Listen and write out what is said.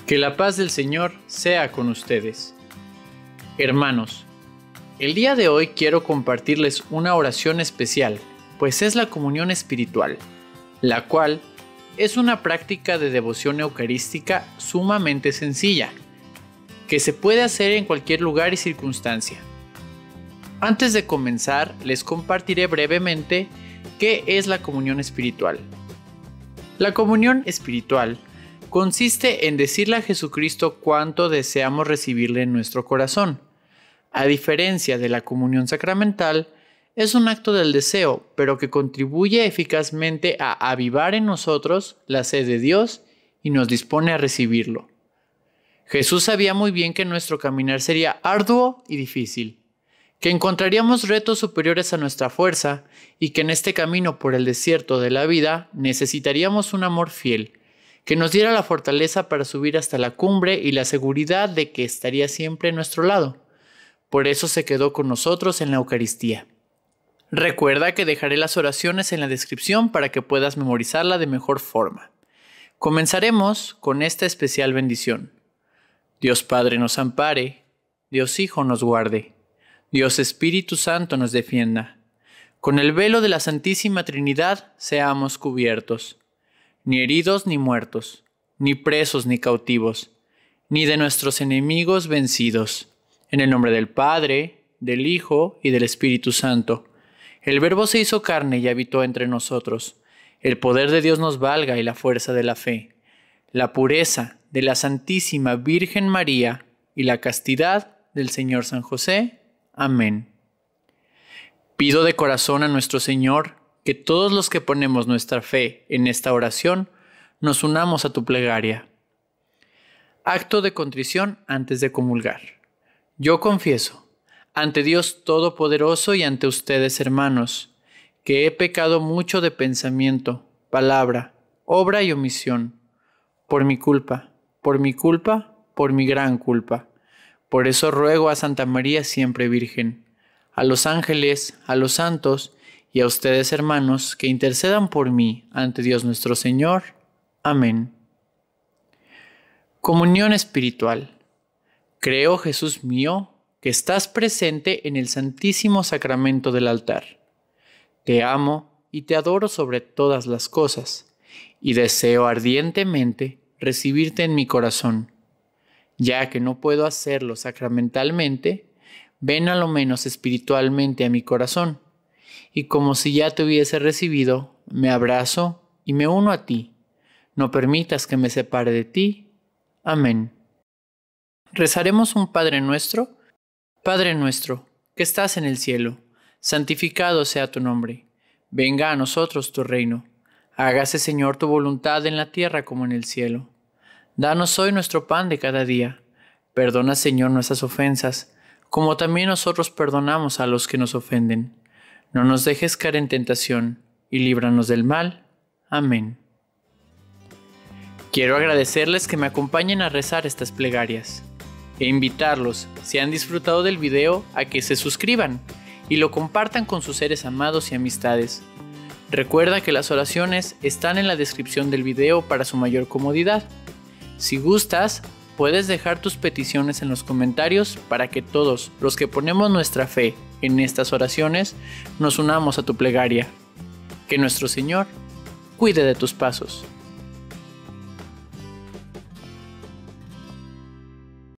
Que la paz del Señor sea con ustedes. Hermanos, el día de hoy quiero compartirles una oración especial, pues es la comunión espiritual, la cual es una práctica de devoción eucarística sumamente sencilla, que se puede hacer en cualquier lugar y circunstancia. Antes de comenzar, les compartiré brevemente qué es la comunión espiritual. La comunión espiritual consiste en decirle a Jesucristo cuánto deseamos recibirle en nuestro corazón. A diferencia de la comunión sacramental, es un acto del deseo, pero que contribuye eficazmente a avivar en nosotros la sed de Dios y nos dispone a recibirlo. Jesús sabía muy bien que nuestro caminar sería arduo y difícil, que encontraríamos retos superiores a nuestra fuerza y que en este camino por el desierto de la vida necesitaríamos un amor fiel, que nos diera la fortaleza para subir hasta la cumbre y la seguridad de que estaría siempre a nuestro lado. Por eso se quedó con nosotros en la Eucaristía. Recuerda que dejaré las oraciones en la descripción para que puedas memorizarla de mejor forma. Comenzaremos con esta especial bendición. Dios Padre nos ampare, Dios Hijo nos guarde, Dios Espíritu Santo nos defienda. Con el velo de la Santísima Trinidad seamos cubiertos. Ni heridos ni muertos, ni presos ni cautivos, ni de nuestros enemigos vencidos. En el nombre del Padre, del Hijo y del Espíritu Santo. El Verbo se hizo carne y habitó entre nosotros. El poder de Dios nos valga y la fuerza de la fe, la pureza de la Santísima Virgen María y la castidad del Señor San José. Amén. Pido de corazón a nuestro Señor que todos los que ponemos nuestra fe en esta oración nos unamos a tu plegaria. Acto de contrición antes de comulgar. Yo confieso, ante Dios Todopoderoso y ante ustedes, hermanos, que he pecado mucho de pensamiento, palabra, obra y omisión, por mi culpa, por mi gran culpa. Por eso ruego a Santa María siempre Virgen, a los ángeles, a los santos y a ustedes, hermanos, que intercedan por mí ante Dios nuestro Señor. Amén. Comunión espiritual. Creo, Jesús mío, que estás presente en el Santísimo Sacramento del altar. Te amo y te adoro sobre todas las cosas, y deseo ardientemente recibirte en mi corazón. Ya que no puedo hacerlo sacramentalmente, ven a lo menos espiritualmente a mi corazón, y como si ya te hubiese recibido, me abrazo y me uno a ti. No permitas que me separe de ti. Amén. Rezaremos un Padre Nuestro. Padre nuestro, que estás en el cielo, santificado sea tu nombre. Venga a nosotros tu reino. Hágase, Señor, tu voluntad en la tierra como en el cielo. Danos hoy nuestro pan de cada día. Perdona, Señor, nuestras ofensas, como también nosotros perdonamos a los que nos ofenden. No nos dejes caer en tentación, y líbranos del mal. Amén. Quiero agradecerles que me acompañen a rezar estas plegarias, e invitarlos, si han disfrutado del video, a que se suscriban y lo compartan con sus seres amados y amistades. Recuerda que las oraciones están en la descripción del video para su mayor comodidad. Si gustas, puedes dejar tus peticiones en los comentarios para que todos los que ponemos nuestra fe en estas oraciones nos unamos a tu plegaria. Que nuestro Señor cuide de tus pasos.